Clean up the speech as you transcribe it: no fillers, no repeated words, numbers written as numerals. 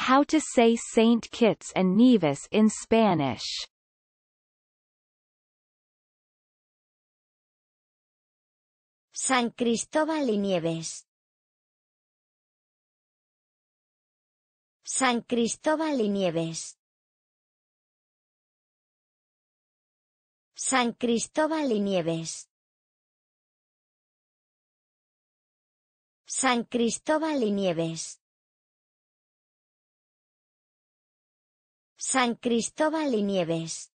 How to say Saint Kitts and Nevis in Spanish. San Cristóbal y Nieves. San Cristóbal y Nieves. San Cristóbal y Nieves. San Cristóbal y Nieves. San Cristóbal y Nieves.